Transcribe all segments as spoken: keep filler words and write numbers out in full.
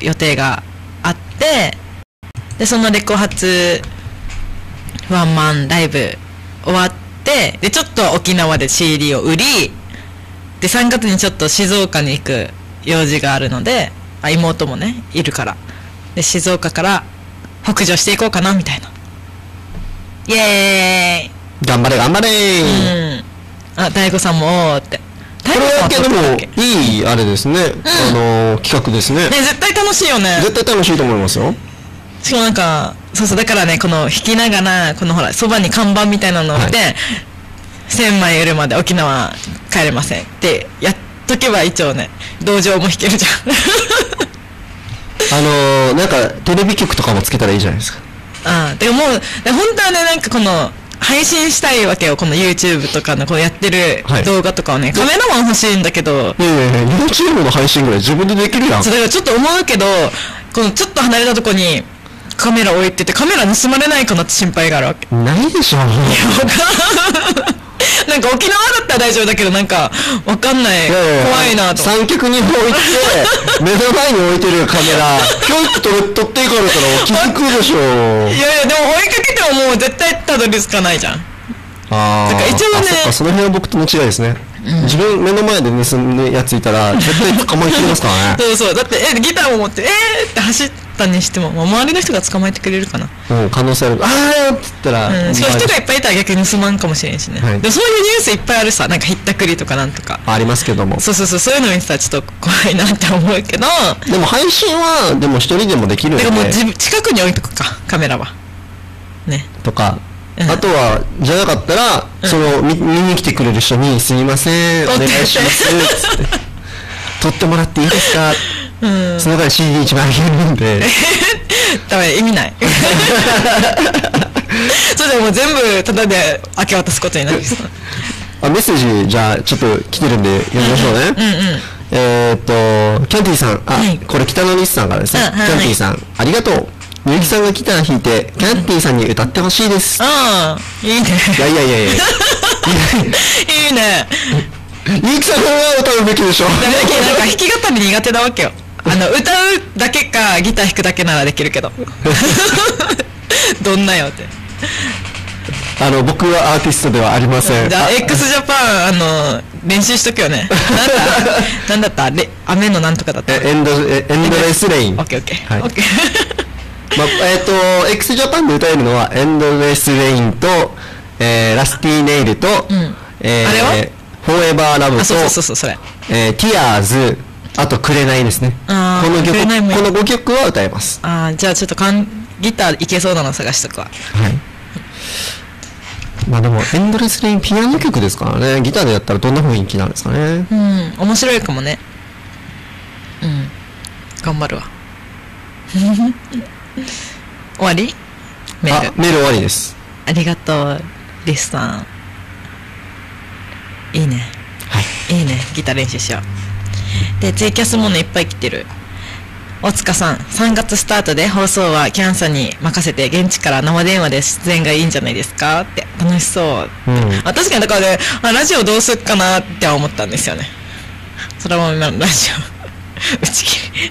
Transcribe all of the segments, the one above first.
予定があって、でそのレコ発ワンマンライブ終わって、でちょっと沖縄で シーディー を売り、でさんがつにちょっと静岡に行く用事があるので、あ妹もねいるから、で静岡から北上していこうかなみたいな。イエーイ、 頑張れ頑張れー。 うん、あ大悟さんもおーって。 これだけでもいいあれですね、うん、あのー、企画ですね。 ね、絶対楽しいよね。 絶対楽しいと思いますよ。 しかもなんかそうそう、だからね、この弾きながらこのほらそばに看板みたいなのを置いて、はい、せんまい売るまで沖縄帰れませんってやっとけば一応ね、道場も弾けるじゃん。あのー、なんかテレビ局とかもつけたらいいじゃないですか。 ああ、でももう本当はね、なんかこの配信したいわけよ、この YouTube とかのこうやってる動画とかをね、はい、カメラマン欲しいんだけど、 いやいやいや YouTube の配信ぐらい自分でできるやん。 そうだからちょっと思うけど、このちょっと離れたとこにカメラ置いてて、カメラ盗まれないかなって心配があるわけ。 ないでしょ。いやなんか沖縄だったら大丈夫だけど、なんかわかんない、いやいやいや怖いなと。 三脚に置いて目の前に置いてるカメラひょいっと撮って撮っていかれたら気づくでしょ。いやいや、でも追いかけてももう絶対たどり着かないじゃん。 ああ、だから一応ね、そっか、その辺は僕との違いですね。うん、自分目の前で盗むやついたら絶対捕まえきれますからね。 そうそう、だってえギターを持ってえーって走ったにしても、まあ、周りの人が捕まえてくれるかな。 うん、可能性ある。あーって言ったら、 うん、そういう人がいっぱいいたら逆に盗まんかもしれんしね、はい、でもそういうニュースいっぱいあるさ、なんかひったくりとかなんとかあ, ありますけども、 そうそうそう、そういうの見てたらちょっと怖いなって思うけど、 でも配信はでも一人でもできるんで、 でももう自分近くに置いとくか、カメラはねとか、うん、あとはじゃなかったら、うん、その 見, 見に来てくれる人にすいませんお願いしますって撮ってもらっていいですか、うん、そのから シーディーいちまんあげるんでダメ、意味ないそれでもう全部タダで明け渡すことになるあ、メッセージじゃあちょっと来てるんで読みましょうね。うんうん、えー、っとキャンティさん、あ、はい、これ北野西さんからですね、うん、キャンティさん、はい、ありがとう。みゆきさんがギター弾いてキャンティさんに歌ってほしいです。 ああ、いいね。 いやいやいやいやいいいね。 みゆきさんが歌うべきでしょ。 ダメだけど、なんか弾き語り苦手なわけよ。あの歌うだけかギター弾くだけならできるけどどんなよって。 あの僕はアーティストではありません。 じゃあ X ジャパン、あの練習しとくよね。なんだなんだったレ雨のなんとかだった。 エンドエンドレスレイン。 オッケーオッケー。はい。オッケー。 まあ、えっ、ー、と X ジャパンで歌えるのはエンドレスレインと、えー、ラスティネイルと、うん、えー、あれはフォーエバーラブと、 そうそうそうそれ、 えー、ティアーズ、あと紅ですね。この曲、このごきょくは歌えます。 ああ、じゃあちょっとかんギターいけそうなの探しとくわ。はい。 まあでもエンドレスレインピアノ曲ですからね。ギターでやったらどんな雰囲気なんですかね。 うん、面白いかもね。うん、頑張るわ。終わり？メール。 あ、メール終わりです。 ありがとう、リスさん。いいね。 はい。 いいね。ギター練習しよう。で、ツイキャスもねいっぱい来てる。大塚さん、さんがつスタートで放送はキャンさんに任せて現地から生電話で出演がいいんじゃないですかって。楽しそう。うん、あ、確かにだからね、あ、ラジオどうすっかなって思ったんですよね。それは今のラジオ打ち切り。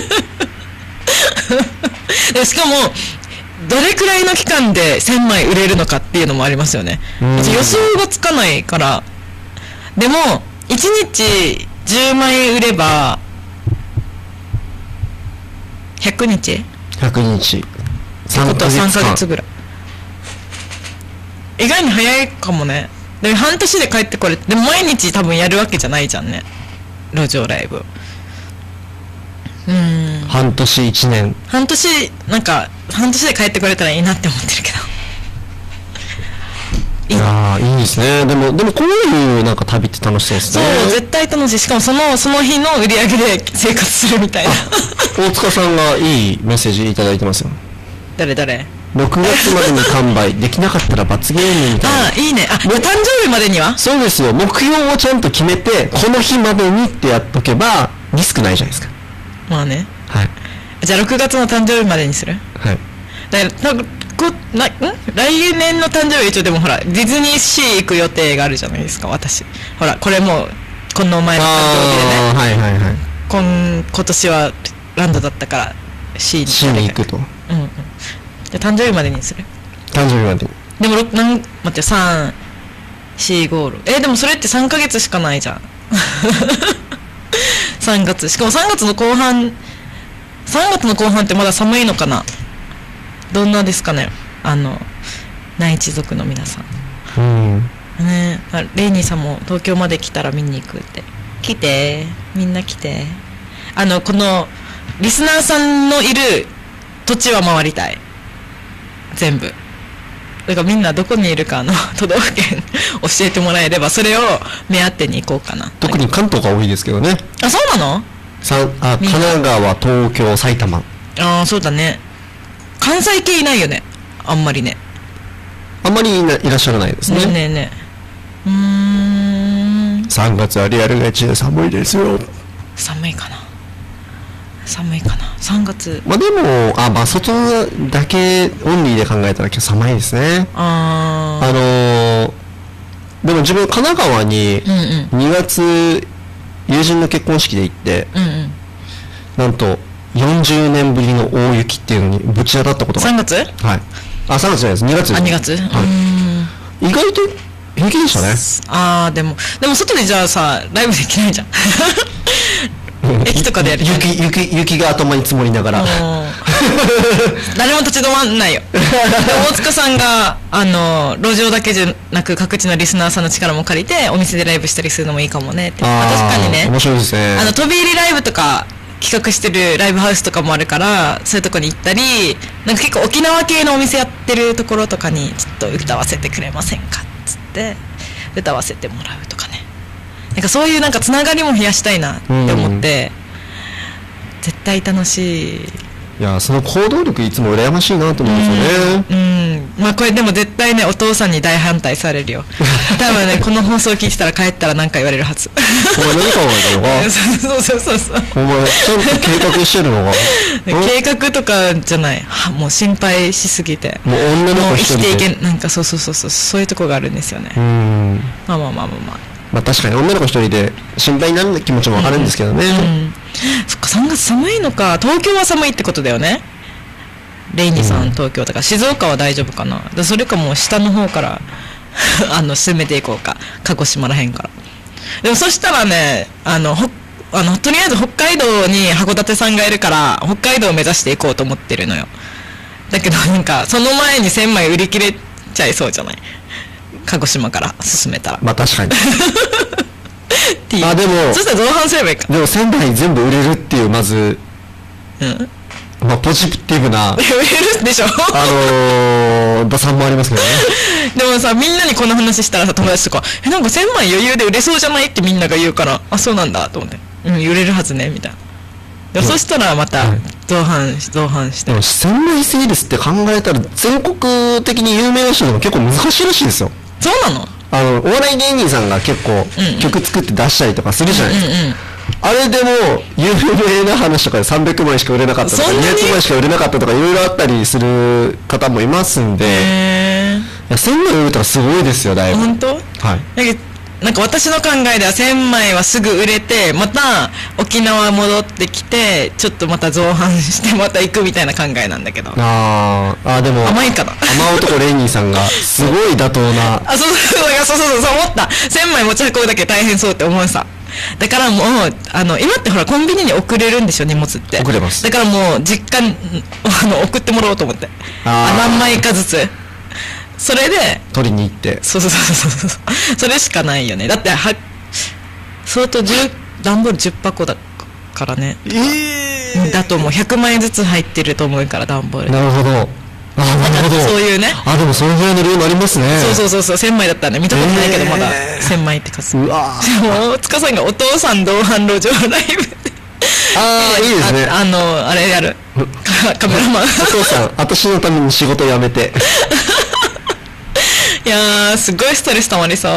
でしかもどれくらいの期間でせんまい売れるのかっていうのもありますよね。予想がつかないから。でもいちにちじゅうまい売ればひゃくにちひゃくにちさんかげつぐらい。意外に早いかもね。で半年で帰ってこれて、でも毎日多分やるわけじゃないじゃんね、路上ライブ。 うん、半年いちねん、 半年なんか半年で帰ってこれたらいいなって思ってるけど。いやー、いいですね。でもでもこういうなんか旅って楽しそうですね。 そう、絶対楽しい。しかもそのその日の売り上げで生活するみたいな。 大塚さんがいいメッセージいただいてますよ。 誰誰？ ろくがつまでに完売できなかったら罰ゲームみたいな。 ああ、いいね。あ、誕生日までには？ そうですよ。目標をちゃんと決めてこの日までにってやっとけばリスクないじゃないですか。 まあね。 はい。 じゃあろくがつの誕生日までにする？ はい。 だからなんかこな、ん来年の誕生日は一応でもほらディズニーシー行く予定があるじゃないですか、私。ほらこれもこの前の誕生日でね。 あ、はいはいはい。 今今年はランドだったから C に C に行くと。 うんうん。じゃ誕生日までにする。 誕生日までに。 でもなん待ってさん、よん、ご、ろくえでもそれってさんかげつしかないじゃん。さんがつしかもさんがつの後半さんがつの後半ってまだ寒いのかな。どんなですかね、あの内地族の皆さん。 うんね、あレイニーさんも東京まで来たら見に行くって。来て、みんな来て。あのこのリスナーさんのいる土地は回りたい、全部。だからみんなどこにいるかあの都道府県教えてもらえればそれを目当てに行こうかな。 特に関東が多いですけどね。 あ、そうなの？ さんあ神奈川、東京、埼玉。 ああ、そうだね。関西系いないよね、あんまりね。 あんまりいないらっしゃらないですね。 ねえねえねえ。うーん。 さんがつはリアルがいちで寒いですよ。 寒いかな。寒いかな。さんがつ。 まあでも、あ、まあ外だけオンリーで考えたら今日寒いですね。 ああのー、でも自分神奈川ににがつ友人の結婚式で行って、 うんうん、 なんとよんじゅうねんぶりの大雪っていうのにぶち当たったことが。 さんがつ？ はい。あ、さんがつじゃないです。にがつです。 あ、にがつ？ はい。意外と平気でしたね。 ああ、でも、でも外でじゃあさ、ライブできないじゃん。駅とかでやる。 雪、雪、雪が頭に積もりながら。 誰も立ち止まんないよ。大塚さんが、あの、路上だけじゃなく各地のリスナーさんの力も借りて、お店でライブしたりするのもいいかもねって。あ、確かにね。 面白いですね。 あの、飛び入りライブとか、企画してるライブハウスとかもあるから、そういうとこに行ったり、なんか結構沖縄系のお店やってるところとかに、ちょっと歌わせてくれませんかっつって、歌わせてもらうとかね。なんかそういうなんかつながりも増やしたいなって思って、うん、絶対楽しい。 いや、その行動力いつも羨ましいなと思うんですよね。 うん、うん、まあこれでも絶対ねお父さんに大反対されるよ。多分ねこの放送聞いてたら帰ったら何か言われるはず。 お前何考えたのか。 そうそうそうそう。 お前ちゃんと計画してるのか。 計画とかじゃない。もう心配しすぎて。 もう女の子一人で。 生きていけなんかそうそうそうそうそういうとこがあるんですよね。うん。まあまあまあまあまあ。 まあ確かに女の子一人で心配になる気持ちもわかるんですけどね、うんうん、 そっかさんがつ寒いのか。東京は寒いってことだよね。レイニーさん、うん、東京だから静岡は大丈夫かな。だそれかもう下の方からあの攻めていこうか、鹿児島らへんから。でもそしたらねあのほあのとりあえず北海道に函館さんがいるから北海道を目指していこうと思ってるのよ。だけどなんかその前にせんまい売り切れちゃいそうじゃない、鹿児島から進めたら。 まあ確かに。 あでもそしたら造反すればいいか。 でもせんまい全部売れるっていうまず、うん、まあポジティブな売れるでしょ。 あのー、打算もありますけどね。 でもさみんなにこの話したらさ友達とかえなんかせんまい余裕で売れそうじゃないってみんなが言うからあそうなんだと思って、うん売れるはずねみたいな。でもそしたらまた造反造反して。 でもせんまいセールスって考えたら全国的に有名な人でも結構難しいらしいですよ。 そうなの？ あのお笑い芸人さんが結構曲作って出したりとかするじゃないですか、うんうんうん、あれでも有名な話とかでさんびゃくまいしか売れなかったとかにひゃくまいしか売れなかったとかいろいろあったりする方もいますんで、いやせんまい売れたらすごいですよだいぶ。 本当？はい。なんか私の考えではせんまいはすぐ売れてまた沖縄戻ってきてちょっとまた造反してまた行くみたいな考えなんだけど。 ああでも甘いかな。 甘男レイニーさんがすごい妥当な。 あそうそうそうそうそう思った。せんまい持ち運ぶだけ大変そうって思うさ。だからもうあの今ってほらコンビニに送れるんでしょ荷物って。 送れます。 だからもう実家にあの送ってもらおうと思って。あ何枚かずつ。それで取りに行って。 そうそうそうそうそうそれしかないよね。だっては相当段ボールじゅっぱこだからね。えー、だともうひゃくまいずつ入ってると思うから段ボール。 なるほど。あなるほど。 そういうね。 あでもそのぐらいの量になりますね。 そうそうそうそうせんまいだったらね見たことないけどまだせんまいって数。うわもう塚さんがお父さん同伴路上ライブってああいいですね。 あのあれやるカメラマン。お父さん私のために仕事辞めて。 いやーすごいストレスたまりそう。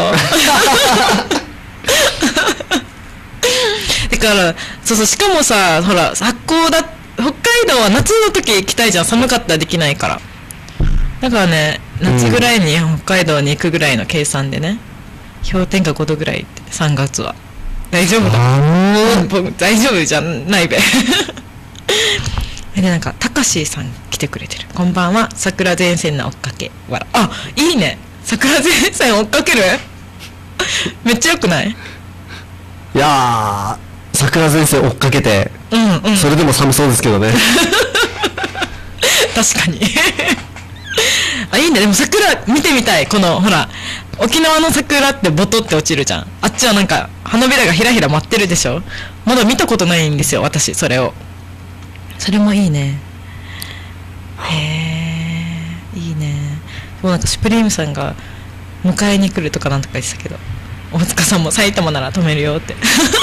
だからそうそうしかもさほら発酵だ北海道は夏の時行きたいじゃん。寒かったらできないから。だからね夏ぐらいに北海道に行くぐらいの計算でね、うん、氷点下ごどぐらいってさんがつは大丈夫だ。大丈夫じゃないべ。 でなんかたかしさん来てくれてる。こんばんは、桜前線の追っかけわら。あ、いいね、桜前線追っかけるめっちゃよくない？ いやー、桜前線追っかけて、うんうん、それでも寒そうですけどね確かにあ、いいね。でも桜見てみたい。このほら沖縄の桜ってボトって落ちるじゃん。あっちはなんか花びらがひらひら舞ってるでしょ。まだ見たことないんですよ私、それを。それもいいね。へえ、いいね。もうなんかシュプリームさんが迎えに来るとかなんとか言ってたけど、大塚さんも埼玉なら止めるよって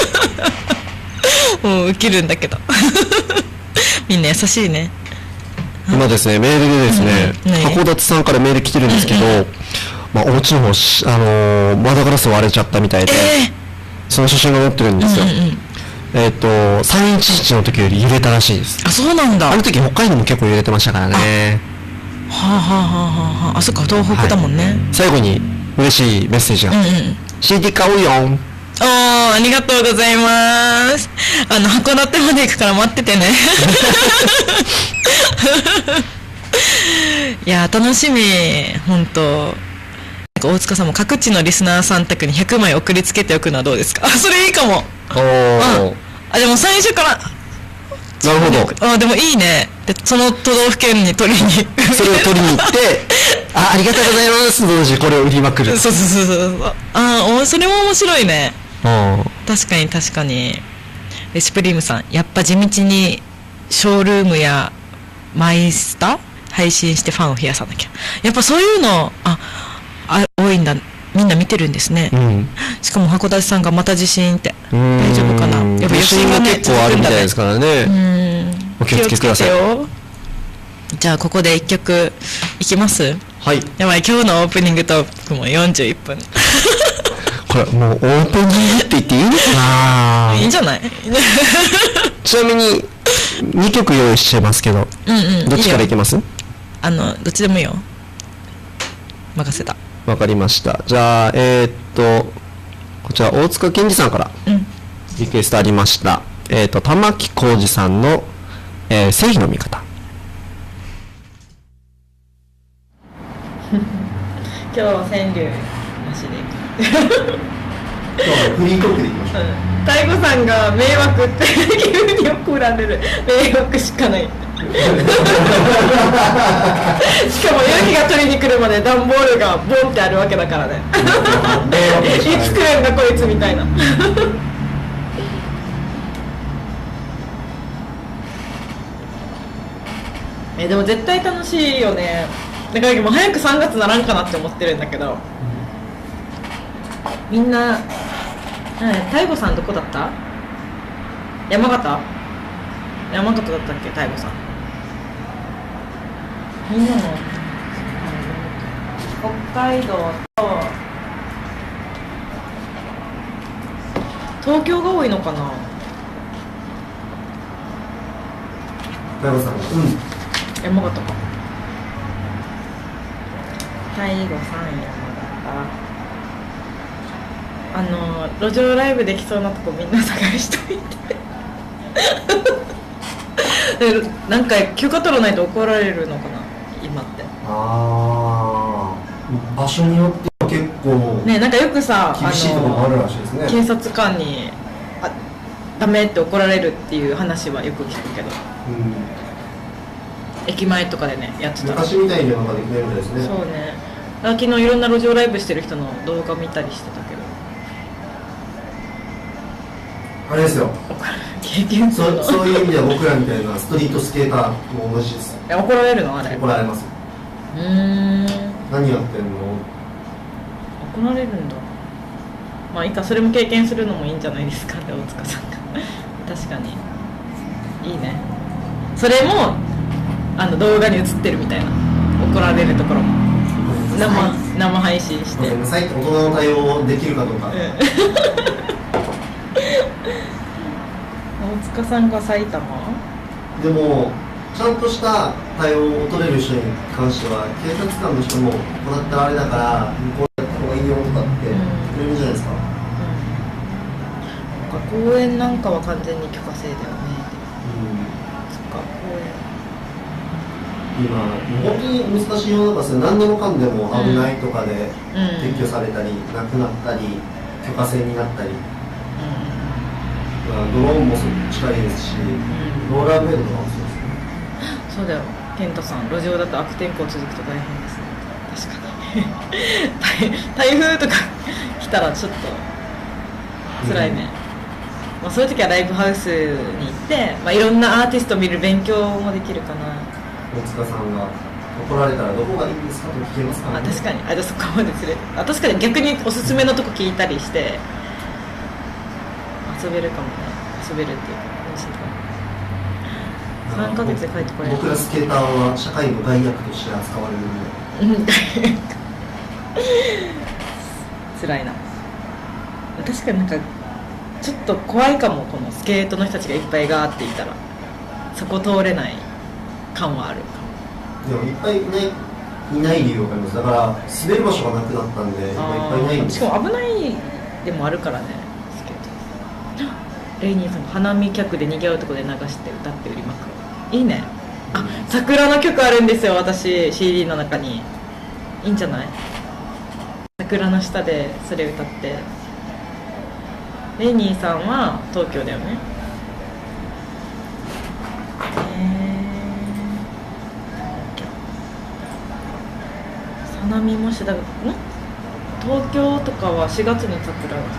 もうウケるんだけどみんな優しいね。 今ですね、メールでですね、うん、函館さんからメール来てるんですけど、うんうん、まあ、お家の方、あのー、窓ガラス割れちゃったみたいで、えー、その写真が載ってるんですよ。うんうん、えっ、ー、とさんいちいちの時より揺れたらしいです。 あ、そうなんだ。 あの時北海道も結構揺れてましたからね。 はあはあはあはあ。あ、そっか、東北だもんね。はい、 最後に嬉しいメッセージが、うんうん、シーディー 買うよん。 おー、ありがとうございます。あの函館まで行くから待っててねいや楽しみ、本当。大塚さんも各地のリスナーさん宅にひゃくまい送りつけておくのはどうですか？あ、それいいかも。おー、あ、でも最初から。 なるほど。 あ、でもいいね。でその都道府県に取りにそれを取りに行ってあ、ありがとうございます同時これを売りまくる。 そうそうそうそう。あお、それも面白いね。確かに確かに。レシプリームさん、やっぱ地道にショールームやマイスタ配信してファンを増やさなきゃ。やっぱそういうのああ多いんだ。みんな見てるんですね。うん、しかも函館さんがまた地震って大丈夫かな。やっぱ余震がね結構あるみたいですからね。うん、お気をつけください。 じゃあここで一曲いきます。 はい。 やばい、今日のオープニングトークもよんじゅういっぷんこれもうオープニングって言っていいのかな。 いいんじゃないちなみににきょく用意してますけど、うんうん、どっちからいきます？ あのどっちでもいいよ。任せた。 わかりました。じゃあえー、っとこちら大塚健二さんからリクエストありました、うん、えー、っと玉置浩二さんの、えー、正義の味方今日は川柳なしで今日はフリートークでいきましょう。 大悟さんが迷惑って急に怒られる。迷惑しかないしかも勇気が取りに来るまで段ボールがボンってあるわけだからねいつ来るんだこいつみたいなえでも絶対楽しいよね。だからもう早くさんがつならんかなって思ってるんだけど、みんな大悟さんどこだった？山形？山形だったっけ大悟さん。みんなの北海道と東京が多いのかな。 大悟さん、うん、 山形か。大悟さん山形。あの路上ライブできそうなとこみんな探しといてなんか許可取らないと怒られるのかな今って。 ああ、場所によっては結構ね、なんかよくさ厳しいところもあるらしいですね。 警察官にあダメって怒られるっていう話はよく聞くけど、うん、駅前とかでねやってた。 昔みたいになんかできないみたいですね。 そうね。昨日いろんな路上ライブしてる人の動画見たりしてたけど、 あれですよ。 経験するの。 そ, そういう意味では僕らみたいなストリートスケーターも同じです。 え、怒られるのあれ？ 怒られます。 うーん。 何やってんの？ 怒られるんだ。まあいいか、それも経験するのもいいんじゃないですかって大塚さんが確かにいいね。それもあの動画に映ってるみたいな、怒られるところも生生配信して。 ごめんなさいって大人の対応できるかどうか。うん大塚さんが埼玉でもちゃんとした対応を取れる人に関しては警察官の人もこうだったらあれだからこうやった方がいいよとかってくれるんじゃないですか、うんうん、公園なんかは完全に許可制だよね、うん、そっか公園今本当に難しい世の中ですよ。何でもかんでも危ないとかで撤去されたり、なくなったり許可制になったり、うん、ドローンも近いですし、うん、ローラーブレードとかもそうですね。 そうだよ、健太さん、路上だと悪天候続くと大変ですね。確かに台風とか来たらちょっと辛いね、うん、まあ、そういう時はライブハウスに行って、まあ、いろんなアーティスト見る勉強もできるかな。 大塚さんが怒られたらどこがいいんですかと聞けますかね。 あ、確かに。あ、じゃあそこまで連れて、あ、確かに逆におすすめのとこ聞いたりして遊べるかもね。遊べるっていうか楽しいかも。さんかげつで帰ってこれる。 僕らスケーターは社会の害悪として扱われるので辛いな。確かになんかちょっと怖いかも、このスケートの人たちがいっぱいガーっていたらそこ通れない感はあるかも。でもいっぱいいないいない理由があります。だから滑る場所がなくなったんでいっぱいいないんです。 しかも危ないでもあるからね、スケート。レイニーさんが花見客で賑わうとこで流して歌って売りまくる。いいね。あ、桜の曲あるんですよ、私 シーディー の中に。いいんじゃない？桜の下でそれ歌って。レイニーさんは東京だよね。花見もしだ、ん東京とかはしがつに桜が咲くんだよね。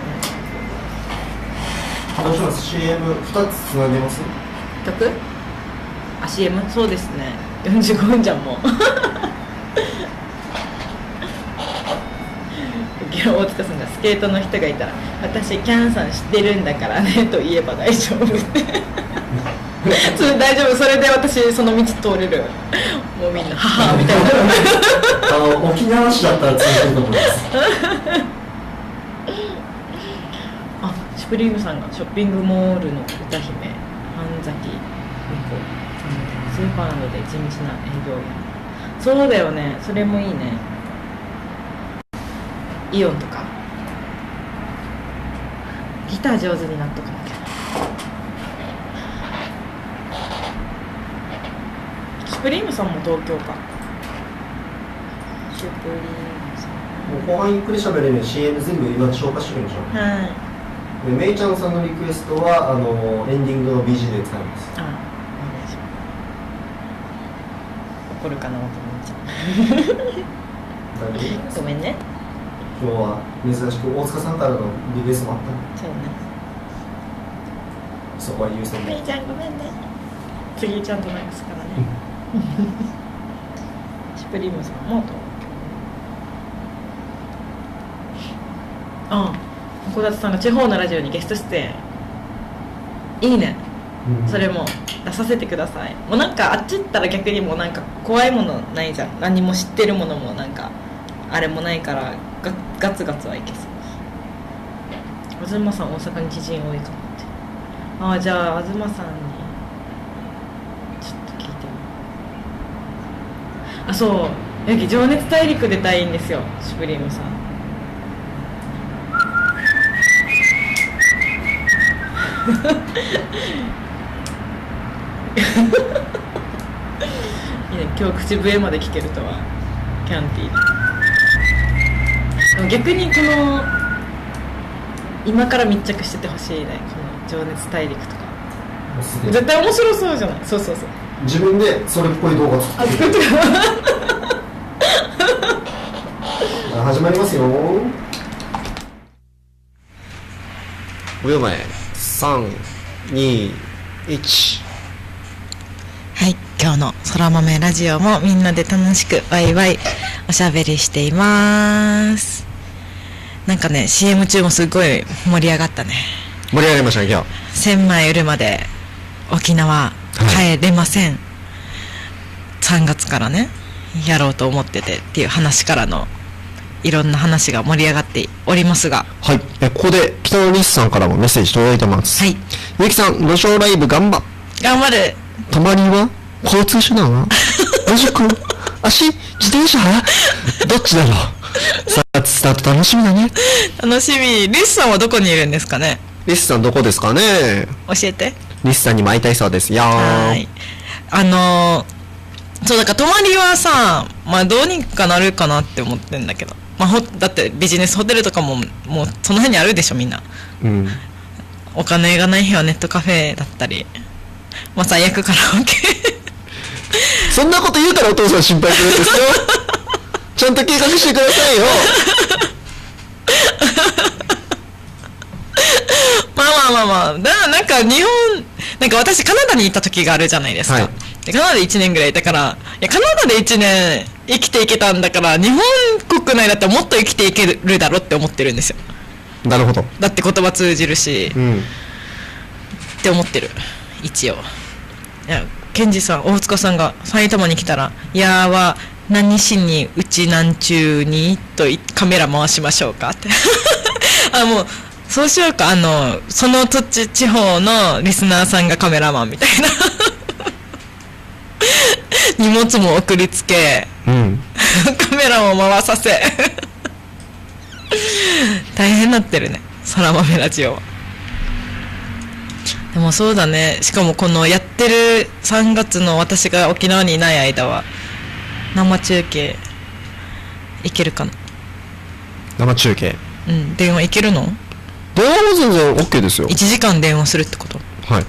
どうします？ シーエムふたつつなげます？ 曲？あ、シーエム？ そうですね。よんじゅうごふんじゃんもう大塚さんがスケートの人がいたら私キャンさん知ってるんだからねと言えば大丈夫ってそれ大丈夫。それで私その道通れる。もうみんな母みたいなあの沖縄市だったら通じると思いますあ、シュプリームさんがショッピングモールの歌姫半崎美子スーパーなどで地道な営業や。そうだよね、それもいいね。イオンとかギター上手になっとかなきゃ。シュプリームさんも東京か。シュプリームさんもう後半ゆっくり喋れるように シーエム 全部今消化しておきましょう。 はい。 でメイちゃんさんのリクエストはあのエンディングの ビージー で使います。 ああ、お願いします。怒るかな、お友達ごめんね。 今日は珍しく大塚さんからのリクエストもあったそうね。 そこは優先で。 メイちゃんごめんね。次ちゃんと流すからねシュプリームさんも東京。ああ、小立さんが地方のラジオにゲスト出演。いいね、うん、それも出させてください。もうなんかあっち行ったら逆にもうなんか怖いものないじゃん。何も知ってるものもなんかあれもないからガ, ガツガツはいけそう。東さん大阪に知人多いかもって。ああ、じゃあ東さんにちょっと聞いてみよう。あ、そうやき情熱大陸出たいんですよ、シュプリームさんいいね、今日口笛まで聞けるとは。キャンティーでも逆にこの今から密着しててほしいね、この情熱大陸とか絶対面白そうじゃない。そうそうそう、 自分でそれっぽい動画作ってる始まりますよ。ごびょうまえさん、に、いち。 はい、今日の空豆ラジオもみんなで楽しくワイワイおしゃべりしています。なんかね シーエム 中もすごい盛り上がったね。 盛り上がりましたね。今日せんまい売るまで沖縄帰れません、はい、さんがつからねやろうと思っててっていう話からのいろんな話が盛り上がっておりますが、 はい、えここで北野リスさんからもメッセージ届いてます。はい、ゆうきさん路上ライブ頑張頑張る。 泊まりは交通手段は野宿足自転車どっちだろうさあスタート楽しみだね。 楽しみ。リスさんはどこにいるんですかね。 リスさんどこですかね。 教えて。 リスさんにも会いたいそうですよ。 はい、あのそうだから泊まりはさ、まあどうにかなるかなって思ってんだけど、まあ、ほだってビジネスホテルとかももうその辺にあるでしょみんな、 うん、 お金がない日はネットカフェだったり、まあ最悪カラオケそんなこと言うからお父さん心配するんですよちゃんと計画してくださいよまあまあまあまあ、だからなんか日本、なんか私カナダに行った時があるじゃないですか、はい、でカナダでいちねんぐらいいたから、いやカナダでいちねん生きていけたんだから日本国内だったらもっと生きていけるだろって思ってるんですよ。 なるほど。 だって言葉通じるし、うん、って思ってる一応。いやケンジさん、大塚さんが埼玉に来たら「いやーは何しにうちなんちゅうに」とカメラ回しましょうかってあ、もうそうしようか、あのその土地地方のリスナーさんがカメラマンみたいな荷物も送りつけ、うん、カメラも回させ大変になってるね、そら豆ラジオは。でもそうだね、しかもこのやってるさんがつの私が沖縄にいない間は生中継いけるかな。 生中継、 うん、電話いけるの？ 電話も全然 OK ですよ。 いちじかん電話するってこと？ はい。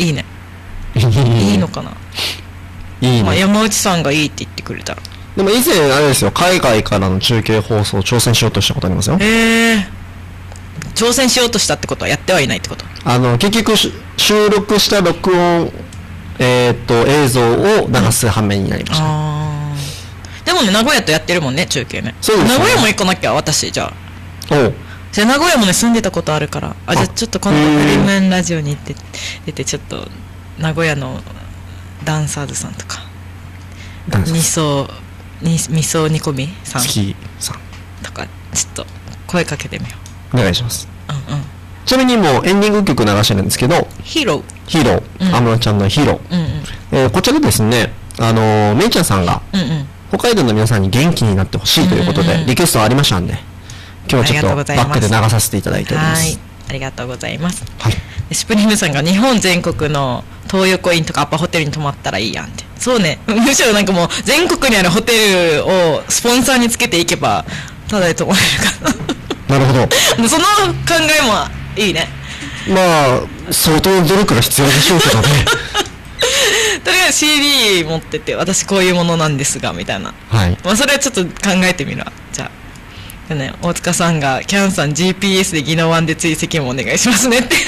いいねいいのかな。 いいね、 まあ、山内さんがいいって言ってくれたら。 でも以前あれですよ、海外からの中継放送挑戦しようとしたことありますよ。 へえ。挑戦しようとしたってことはやってはいないってこと？あの結局収録した録音、えー、っと映像を流す羽目になりました、ね、 あでもね、名古屋とやってるもんね、中継ね。 そうですね。 名古屋も行かなきゃ私。じゃあおうじゃあ名古屋もね住んでたことあるから、あ、じゃあちょっとこの後フリムーンラジオに行って出て、ちょっと名古屋のダンサーズさんとか味噌味噌煮込みさん月さんとかちょっと声かけてみよう。お願いします。 うんうん。 ちなみにもうエンディング曲流してるんですけど、 ヒーローヒーロー、安室ちゃんのヒーロー、うんうん、えー、こちらですね、あのー、めいちゃんさんが、うんうん、北海道の皆さんに元気になってほしいということで、うんうんうん、リクエストありましたんで、今日はちょっとバックで流させていただいております。 はい、ありがとうございます、 はい、 シュプリームさんが日本全国の東横インとかアパホテルに泊まったらいいやんって。そうね、むしろなんかもう全国にあるホテルをスポンサーにつけていけばただで泊まれるかななるほどその考えもいいね。 まあ相当努力が必要でしょうけどねとりあえず シーディー 持ってて、私こういうものなんですがみたいな、 はい、 まあ、それはちょっと考えてみるわ。じゃあ、ね、大塚さんがキャンさん ジーピーエス で宜野湾で追跡もお願いしますねって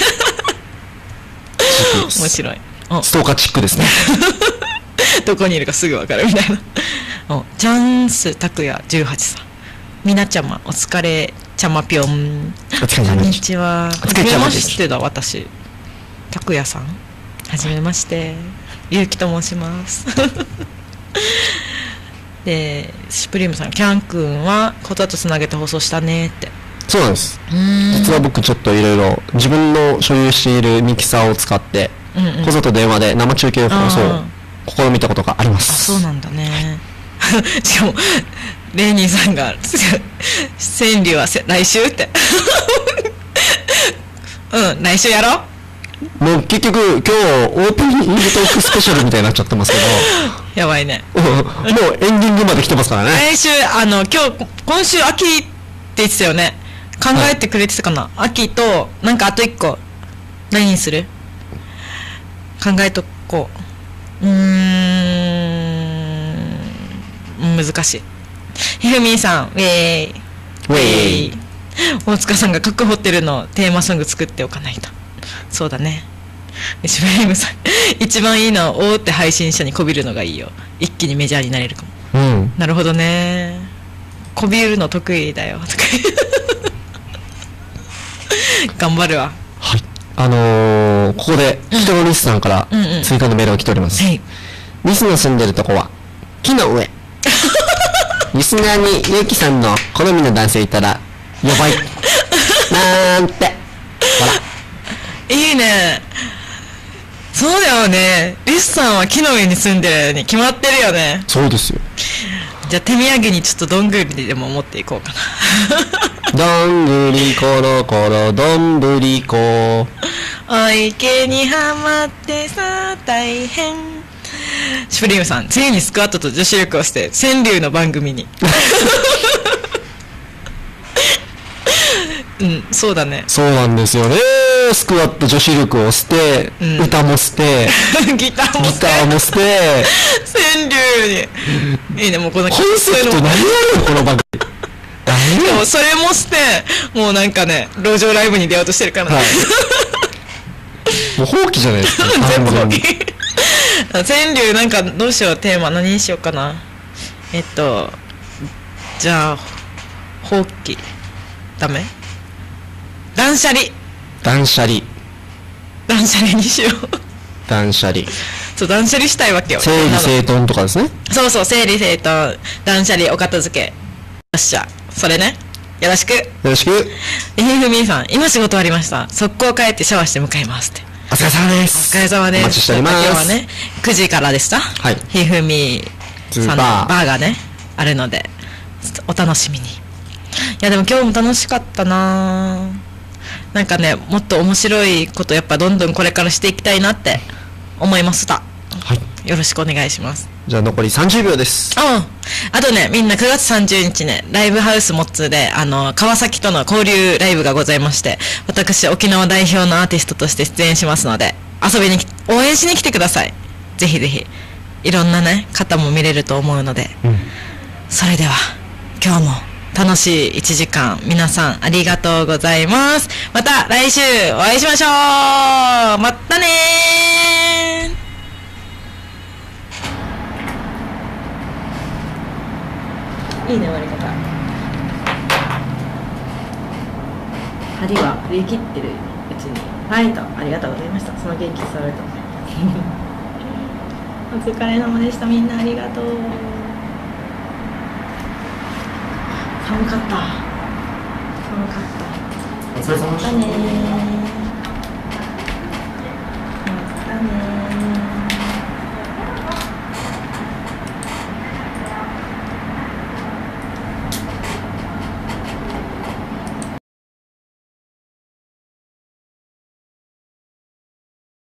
面白い。 ストーカーチックですねどこにいるかすぐ分かるみたいなおチャンス拓也じゅうはちさん、みなちゃまお疲れちゃまぴょん、こんにちは。はじめましてだ、私拓也さん、はじめまして、ゆうきと申しますでシュプリームさん、キャン君はことだとつなげて放送したねって。 そうなんです。実は僕ちょっといろいろ自分の所有しているミキサーを使って、うんうん、こぞと電話で生中継放送を試みたことがあります。 あ、そうなんだねしかもレーニーさんが川柳は来週ってうん、来週やろう。もう結局今日オープニングトークスペシャルみたいになっちゃってますけどやばいねもうエンディングまで来てますからね。 来週、あの今日今週秋って言ってたよね。考えてくれてたかな、はい、秋となんかあと一個何にする、考えとこう。うーん、難しい。ひふみんさん、ウェーイウェイ。 大塚さんが各ホテルのテーマソング作っておかないと。そうだね。シュプリームさん一番いいのは大手配信者にこびるのがいいよ、一気にメジャーになれるかも、うん、なるほどね、こびるの得意だよとか頑張るわ。 はい、あのー、ここで人のリスさんから追加のメールが来ております、うんうんうん、リスの住んでるとこは木の上リスナーにゆうきさんの好みの男性いたらやばいなんて、ほらいいね。そうだよね、リスさんは木の上に住んでるに決まってるよね。 そうですよ。 じゃあ手土産にちょっとどんぐりでも持っていこうかなどんぐりころころどんぶりこ、 お池にはまってさ大変シュプリームさん、ついにスクワットと女子力をして川柳の番組にうん、そうだね。 そうなんですよね。スクワット女子力を捨て、うん、歌も捨てギターも捨てギターも捨て川柳にいいね。もうこのコンセプト何やるのこの番組でもそれも捨て、もうなんかね、路上ライブに出ようとしてるからね、はい、 もう放棄じゃないですか全部放棄川柳なんかどうしよう。テーマ何にしようかな。えっとじゃあ放棄ダメ。断捨離断捨離断捨離にしよう断捨離。 そう、断捨離したいわけよ。 整理整頓とかですね。 そうそう、整理整頓、断捨離、お片付け。よっしゃ、それね。よろしく。よろしく。 えひふみさん、今仕事終わりました。速攻帰ってシャワーして向かいますって。 お疲れ様です。 お疲れ様です。 お待ちしております。 今日はね、くじからでした。はい。ひふみさんのバーがね、あるので、お楽しみに。いや、でも今日も楽しかったなぁ。なんかね、もっと面白いことやっぱどんどんこれからしていきたいなって思いました。はい。よろしくお願いします。 じゃあ残りさんじゅうびょうです。 ああとね、みんなくがつさんじゅうにちね、ライブハウスモッツーで、あの、川崎との交流ライブがございまして、私、沖縄代表のアーティストとして出演しますので、遊びにき、応援しに来てください。ぜひぜひ。いろんなね、方も見れると思うので。うん、それでは、今日も、楽しいいちじかん、皆さんありがとうございます。また来週お会いしましょう。またねー。いいね、終わり方。針は振り切ってるうちに。はいと、ありがとうございました。その元気伝わるとお疲れ様でした。みんなありがとう。寒かった。寒かった。 お疲れ様でした。 またねー。